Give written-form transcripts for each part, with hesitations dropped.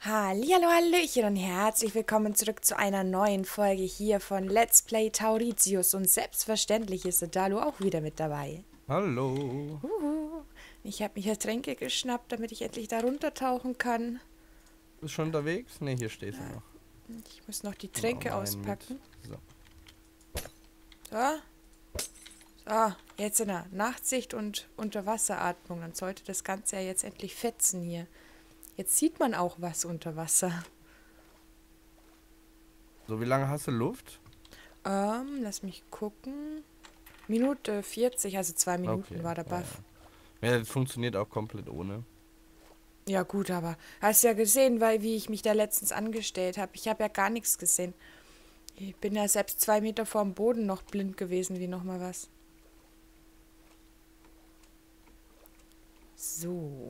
Hallihallo, Hallöchen und herzlich willkommen zurück zu einer neuen Folge hier von Let's Play Tauritius. Und selbstverständlich ist der Dalu auch wieder mit dabei. Hallo. Ich habe mir hier Tränke geschnappt, damit ich endlich da runtertauchen kann. Bist schon unterwegs? Ne, hier stehst du noch. Ich muss noch die Nimm auch Tränke mal einen mit. auspacken. So. So. So, jetzt in der Nachtsicht und Unterwasseratmung. Dann sollte das Ganze ja jetzt endlich fetzen hier. Jetzt sieht man auch was unter Wasser. So, wie lange hast du Luft? Lass mich gucken. Minute 40, also 2 Minuten Okay. war der Ja, Buff. ja. Ja, das funktioniert auch komplett ohne. Ja gut, aber hast ja gesehen, wie ich mich da letztens angestellt habe. Ich habe ja gar nichts gesehen. Ich bin ja selbst 2 Meter vorm Boden noch blind gewesen, wie nochmal was. So.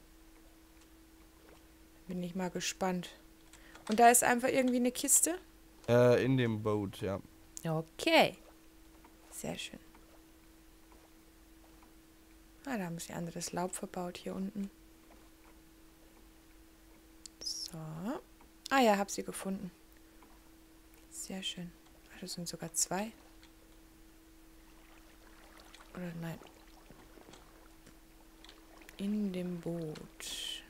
Bin ich mal gespannt. Und da ist einfach irgendwie eine Kiste? In dem Boot, ja. Okay. Sehr schön. Ah, da haben sie anderes Laub verbaut hier unten. So. Ah ja, hab sie gefunden. Sehr schön. Ach, das sind sogar 2. Oder nein. In dem Boot.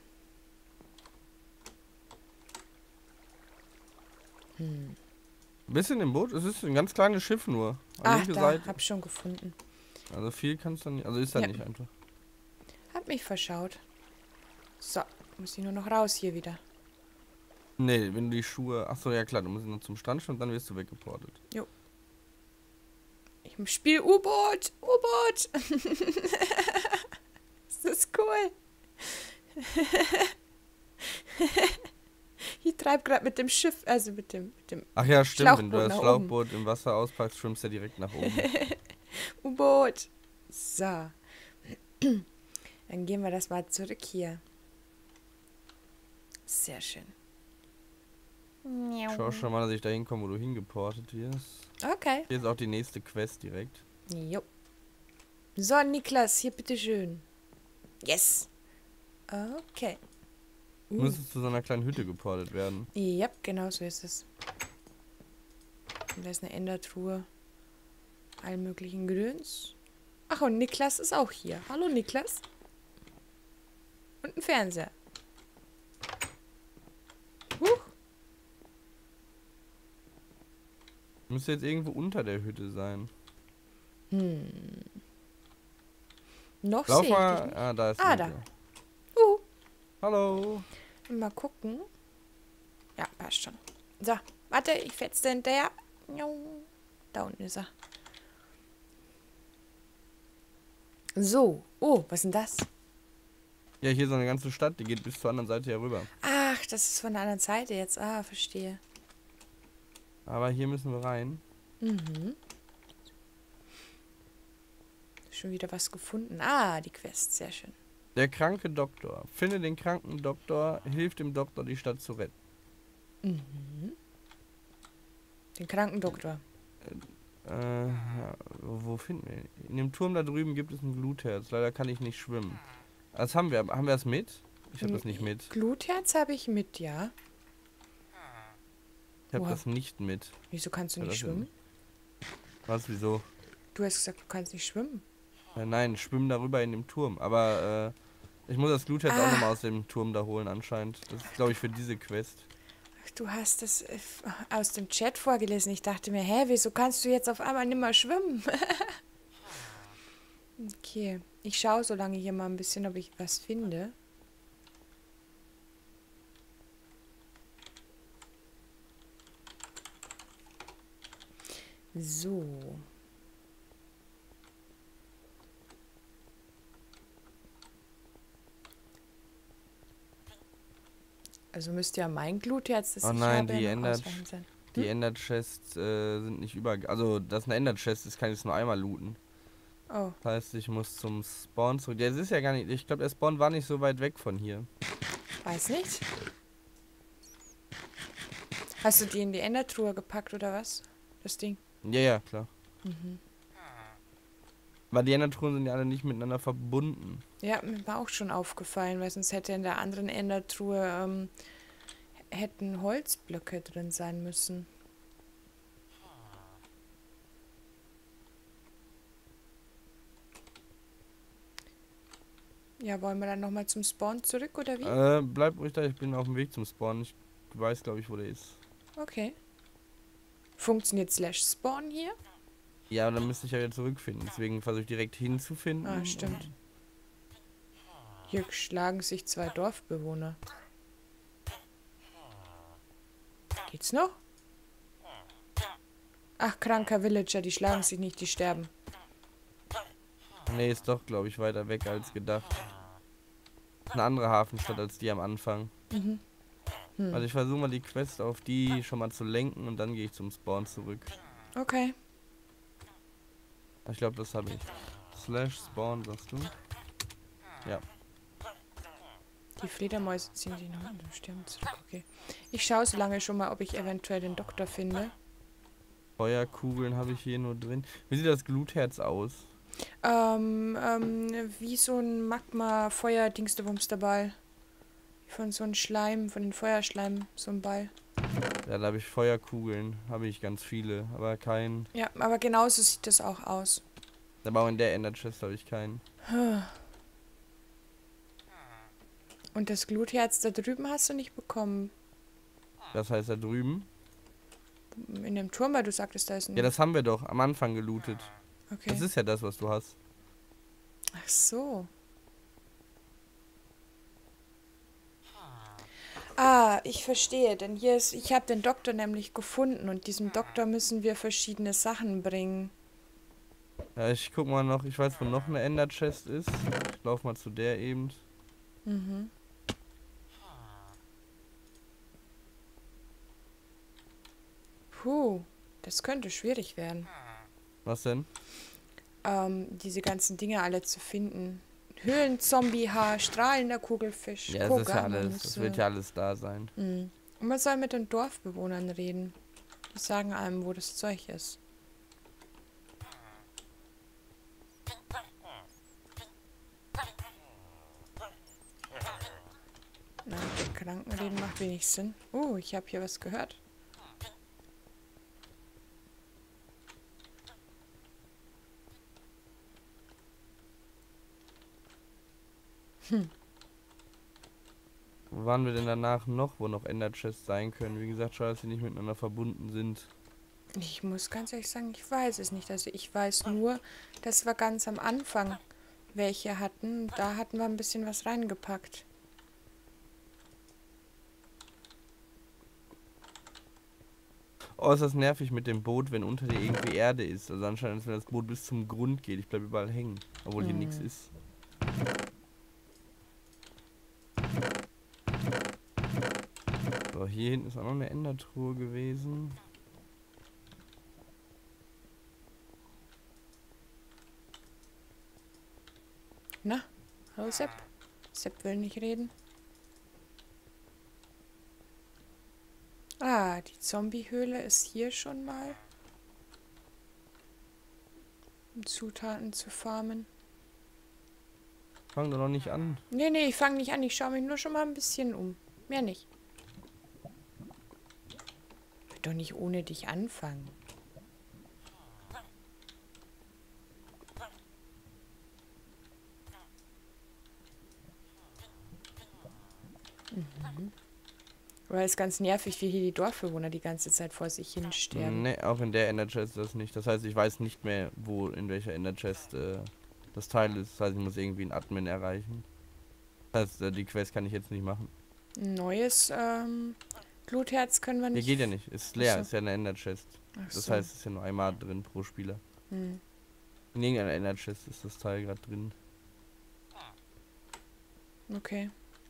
Bist du in dem Boot? Es ist ein ganz kleines Schiff nur. Ach, Linke da, Seite. hab schon gefunden. Also viel kannst du nicht. Also ist da Ja. nicht einfach. Hab mich verschaut. So, muss ich nur noch raus hier wieder. Nee, wenn du die Schuhe. Achso, ja klar, du musst noch zum Strand und dann wirst du weggeportet. Jo. Ich spiele U-Boot! U-Boot! Das ist cool. Ich treibe gerade mit dem Schiff, also mit dem Ach ja, stimmt, wenn du Schlauchboot das nach oben. Schlauchboot im Wasser auspackst, schwimmst du ja direkt nach oben. U-Boot. So. Dann gehen wir das mal zurück hier. Sehr schön. Schau schon mal, dass ich da hinkomme, wo du hingeportet wirst. Okay. Hier ist auch die nächste Quest direkt. Jo. So, Niklas, hier bitteschön. Yes. Okay. Müsstest zu so einer kleinen Hütte geportet werden. Ja, genau so ist es. Und da ist eine Endertruhe. Allen möglichen Gedöns. Ach, und Niklas ist auch hier. Hallo, Niklas. Und ein Fernseher. Huch. Müsste jetzt irgendwo unter der Hütte sein. Noch Lauf sehe ich mal. dich nicht. Ah, da ist Ah, die da. Hütte. Uh. Hallo. Mal gucken. Ja, passt schon. So, warte, ich fetze hinterher. Da unten ist er. So. Oh, was ist denn das? Ja, hier ist so eine ganze Stadt, die geht bis zur anderen Seite hier rüber. Ach, das ist von der anderen Seite jetzt. Ah, verstehe. Aber hier müssen wir rein. Mhm. Schon wieder was gefunden. Ah, die Quest. Sehr schön. Der kranke Doktor. Finde den kranken Doktor, hilft dem Doktor, die Stadt zu retten. Den kranken Doktor. Ja, wo finden wir ihn? In dem Turm da drüben gibt es ein Glutherz. Leider kann ich nicht schwimmen. Das haben wir. Haben wir das mit? Ich habe das nicht mit. Glutherz habe ich mit, ja. Ich habe Oha. das nicht mit. Wieso kannst du Ja, nicht das schwimmen? Was, wieso? Du hast gesagt, du kannst nicht schwimmen. Nein, schwimmen darüber in dem Turm. Aber ich muss das Glutherz auch Ah. nochmal aus dem Turm da holen anscheinend. Das ist, glaube ich, für diese Quest. Ach, du hast das aus dem Chat vorgelesen. Ich dachte mir, hä, wieso kannst du jetzt auf einmal nicht mehr schwimmen? Okay, ich schaue so lange hier mal ein bisschen, ob ich was finde. So. Also müsste ja mein Glutherz, das Oh ich nein, habe, die ja noch ändert. ausreichend sein. Die Ender-Chests sind nicht über... Also, das ist eine Ender-Chest ist, kann ich es nur einmal looten. Oh, Das heißt, ich muss zum Spawn zurück. Der ist ja gar nicht... Ich glaube, der Spawn war nicht so weit weg von hier. weiß nicht. Hast du die in die Endertruhe gepackt oder was? Das Ding. Ja, ja, klar. Weil die Ender-Truhen sind ja alle nicht miteinander verbunden. Ja, mir war auch schon aufgefallen, weil sonst hätte in der anderen Endertruhe hätten Holzblöcke drin sein müssen. Ja, wollen wir dann nochmal zum Spawn zurück, oder wie? Bleib ruhig da, ich bin auf dem Weg zum Spawn. Ich weiß, glaube ich, wo der ist. Okay. Funktioniert /Spawn hier? Ja, und dann müsste ich ja wieder zurückfinden. Deswegen versuche ich direkt hinzufinden. Ah, stimmt. Hier schlagen sich 2 Dorfbewohner. Geht's noch? Ach, kranker Villager, die schlagen sich nicht, die sterben. Nee, ist doch, glaube ich, weiter weg als gedacht. Eine andere Hafenstadt als die am Anfang. Mhm. Also ich versuche mal die Quest auf die schon mal zu lenken und dann gehe ich zum Spawn zurück. Okay. Ich glaube, das habe ich. /Spawn, sagst du? Ja. Die Fledermäuse ziehen sich nach unten, sterben zurück. Okay. Ich schaue so lange schon mal, ob ich eventuell den Doktor finde. Feuerkugeln habe ich hier nur drin. Wie sieht das Glutherz aus? Wie so ein Magma-Feuer-Dingstebums dabei. Von so einem Schleim, von den Feuerschleim, so ein Ball. Ja, da habe ich Feuerkugeln. Habe ich ganz viele, aber keinen. Ja, aber genauso sieht das auch aus. Aber auch in der Ender Chest habe ich keinen. Und das Glutherz da drüben hast du nicht bekommen. Das heißt da drüben. In dem Turm, weil du sagtest, da ist ein... Ja, das haben wir doch am Anfang gelootet. Okay. Das ist ja das, was du hast. Ach so. Ah, ich verstehe, denn hier ist... Ich habe den Doktor nämlich gefunden und diesem Doktor müssen wir verschiedene Sachen bringen. Ja, ich guck mal noch. Ich weiß, wo noch eine Ender Chest ist. Ich lauf mal zu der eben. Mhm. Puh, das könnte schwierig werden. Was denn? Diese ganzen Dinge alle zu finden. Höhlenzombie-Haar, strahlender Kugelfisch, Ja, das ist ja alles. Das wird ja alles da sein. Und man soll mit den Dorfbewohnern reden. Die sagen einem, wo das Zeug ist. Nein, mit den Kranken reden macht wenig Sinn. Oh, ich habe hier was gehört. Wo waren wir denn danach noch, wo noch Ender Chests sein können? Wie gesagt, schade, dass sie nicht miteinander verbunden sind. Ich muss ganz ehrlich sagen, ich weiß es nicht. Also ich weiß nur, dass wir ganz am Anfang welche hatten. Da hatten wir ein bisschen was reingepackt. Oh, ist das nervig mit dem Boot, wenn unter dir irgendwie Erde ist. Also anscheinend, als wenn das Boot bis zum Grund geht. Ich bleibe überall hängen, obwohl hier nichts ist. So, hier hinten ist auch noch eine Endertruhe gewesen. Na, hallo Sepp. Sepp will nicht reden. Ah, die Zombiehöhle ist hier schon mal. Um Zutaten zu farmen. Fang doch noch nicht an. Nee, nee, ich fange nicht an. Ich schaue mich nur schon mal ein bisschen um. Mehr nicht. Ich will doch nicht ohne dich anfangen. Aber es ist ganz nervig, wie hier die Dorfbewohner die ganze Zeit vor sich hin sterben. Ne, auch in der Ender Chest das nicht. Das heißt, ich weiß nicht mehr, wo, in welcher Ender Chest das Teil ist. Das heißt, ich muss irgendwie einen Admin erreichen. Das heißt, die Quest kann ich jetzt nicht machen. Ein neues Glutherz können wir Hier nicht. geht ja nicht. Ist leer, Ach so. ist ja eine Ender Chest. Ach Das so. heißt, es ist ja nur einmal drin pro Spieler. Hm. In irgendeiner Ender Chest ist das Teil gerade drin. Okay.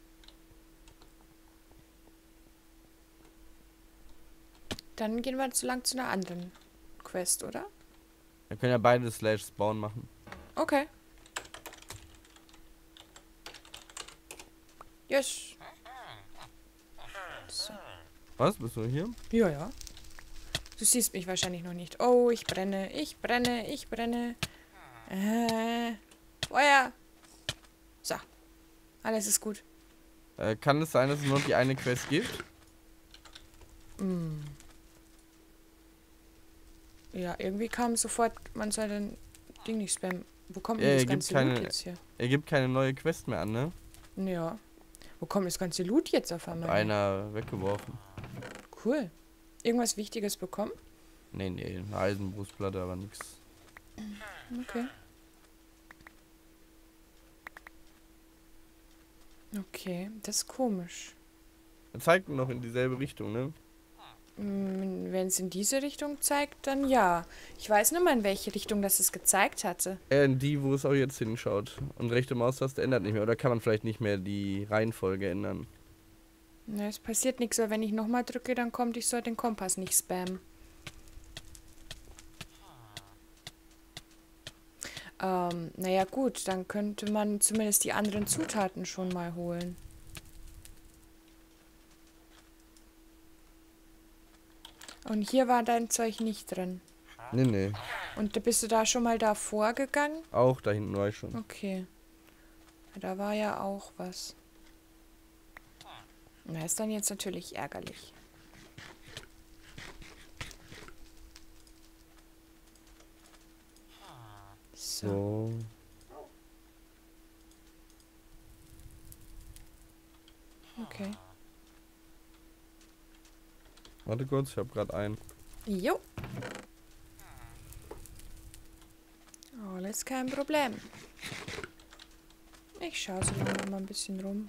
Dann gehen wir zu lang zu einer anderen Quest, oder? Wir können ja beide /Spawn machen. Okay. Yes. So. Was? Bist du hier? Ja, ja. Du siehst mich wahrscheinlich noch nicht. Oh, ich brenne, ich brenne, ich brenne. Feuer. So. Alles ist gut. Kann es sein, dass es nur die eine Quest gibt? Hm. Ja, irgendwie kam sofort, man soll den Ding nicht spammen. Wo kommt denn das ganze Loot jetzt her? Er gibt keine neue Quest mehr an, ne? Ja. Wo kommt das ganze Loot jetzt auf einmal her? Einer weggeworfen. Cool. Irgendwas Wichtiges bekommen? Nee, eine Eisenbrustplatte, aber nix. Okay. Okay, das ist komisch. Er zeigt noch in dieselbe Richtung, ne? Wenn es in diese Richtung zeigt, dann ja. Ich weiß nicht mal, in welche Richtung das es gezeigt hatte. In die, wo es auch jetzt hinschaut. Und rechte Maustaste ändert nicht mehr. Oder kann man vielleicht nicht mehr die Reihenfolge ändern? Ne, es passiert nichts, weil wenn ich nochmal drücke, dann kommt, ich soll den Kompass nicht spammen. Naja gut, dann könnte man zumindest die anderen Zutaten schon mal holen. Und hier war dein Zeug nicht drin. Nee. Und bist du da schon mal davor gegangen? Auch da hinten war ich schon. Okay. Da war ja auch was. Na, ist dann jetzt natürlich ärgerlich. So. Okay. Warte kurz, ich hab grad einen. Jo. Alles kein Problem. Ich schaue so lange noch mal ein bisschen rum.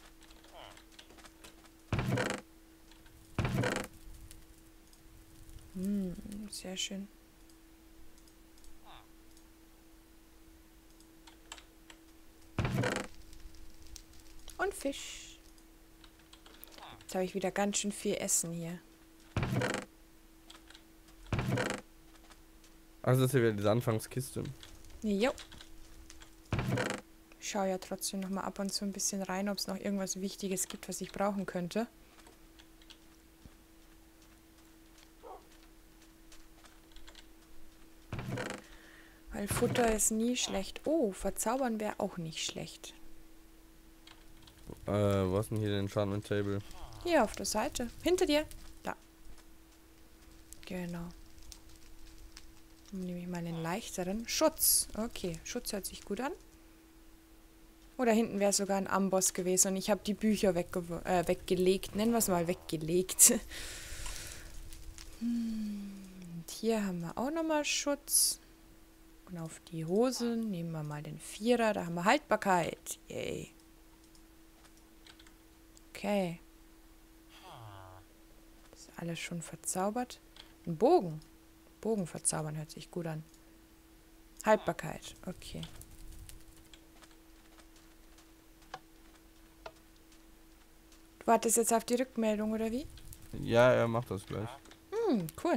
Sehr schön. Und Fisch. Jetzt habe ich wieder ganz schön viel Essen hier. Also das ist ja wieder diese Anfangskiste. Jo. Ich schaue ja trotzdem noch mal ab und zu ein bisschen rein, ob es noch irgendwas Wichtiges gibt, was ich brauchen könnte. Weil Futter ist nie schlecht. Oh, verzaubern wäre auch nicht schlecht. Wo ist denn hier der Enchantment Table? Hier auf der Seite. Hinter dir. Da. Genau. Dann nehme ich mal den leichteren. Schutz. Okay, Schutz hört sich gut an. Oder hinten wäre sogar ein Amboss gewesen und ich habe die Bücher weggelegt. Nennen wir es mal weggelegt. Und hier haben wir auch nochmal Schutz. Und auf die Hose nehmen wir mal den Vierer. Da haben wir Haltbarkeit. Yay. Okay. Ist alles schon verzaubert. Ein Bogen. Bogen verzaubern hört sich gut an. Haltbarkeit. Okay. Du wartest jetzt auf die Rückmeldung, oder wie? Ja, er macht das gleich. Cool.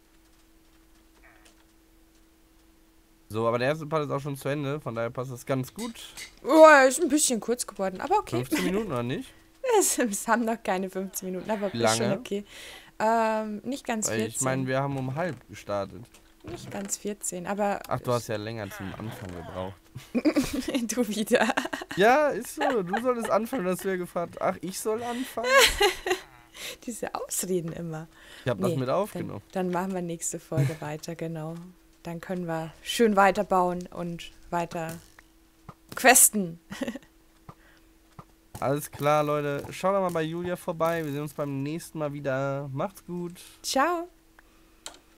So, aber der erste Part ist auch schon zu Ende, von daher passt das ganz gut. Oh, ist ein bisschen kurz geworden, aber okay. 15 Minuten oder nicht? Es haben noch keine 15 Minuten, aber Wie ist schon lange? okay. Nicht ganz Weil 14. ich meine, wir haben um halb gestartet. Nicht ganz 14, aber... Ach, du hast ja länger zum Anfang gebraucht. Du wieder. Ja, ist so. Du solltest anfangen, dass du ja gefragt. Ach, ich soll anfangen? Diese Ausreden immer. Ich habe das mit aufgenommen. Dann machen wir nächste Folge weiter, genau. Dann können wir schön weiterbauen und weiter questen. Alles klar, Leute. Schaut doch mal bei Julia vorbei. Wir sehen uns beim nächsten Mal wieder. Macht's gut. Ciao.